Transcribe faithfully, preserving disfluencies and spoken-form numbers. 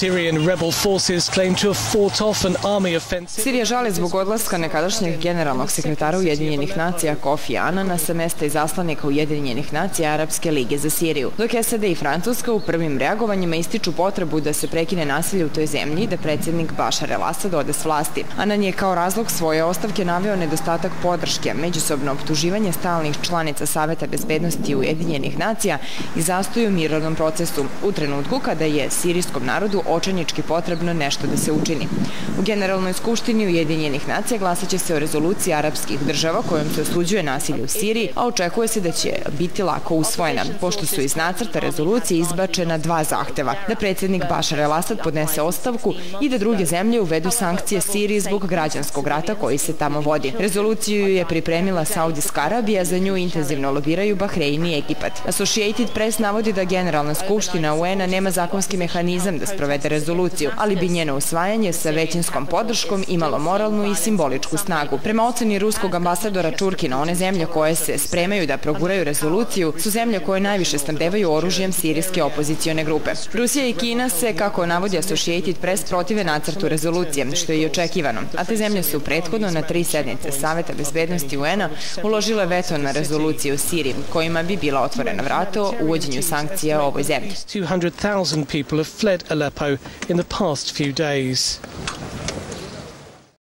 Sirija žali zbog odlaska nekadašnjeg generalnog sekretara Ujedinjenih nacija Kofi Anana sa mesta izaslanika Ujedinjenih nacija Arapske lige za Siriju, dok S A D i Francuska u prvim reagovanjima ističu potrebu da se prekine nasilje u toj zemlji i da predsjednik Bašar el-Asad ode s vlasti. Anan je kao razlog svoje ostavke naveo nedostatak podrške, međusobno optuživanje stalnih članica Saveta bezbednosti Ujedinjenih nacija i zastoj u mirovnom procesu u trenutku kada je sirijskom narodu očajnički potrebno nešto da se učini. U Generalnoj skupštini Ujedinjenih nacija glasat će se o rezoluciji arapskih država kojom se osuđuje nasilje u Siriji, a očekuje se da će biti lako usvojena, pošto su iz nacrta rezolucije izbačena dva zahteva, da predsjednik Bašar el-Asad podnese ostavku i da druge zemlje uvedu sankcije Siriji zbog građanskog rata koji se tamo vodi. Rezoluciju je pripremila Saudijska Arabija, za nju intenzivno lobiraju Bahrein i Egipat. Associated Press navodi da Generalna skupština U N-a nema zakonski mehanizam da sprovede rezoluciju, ali bi njeno usvajanje sa većinskom podrškom imalo moralnu i simboličku snagu. Prema oceni ruskog ambasadora Čurkina, one zemlje koje se spremaju da proguraju rezoluciju su zemlje koje najviše snabdevaju oružjem sirijske opozicione grupe. Rusija i Kina se, kako navodi Associated Press, protive nacrtu rezolucije, što je i očekivano, a te zemlje su prethodno na tri sednice Saveta bezbednosti U N-a uložile veto na rezoluciju u Siriji, kojima bi bila otvorena vrata o uvođenju sankcija ovoj zemlji. two hundred thousand people have fled Aleppo in the past few days.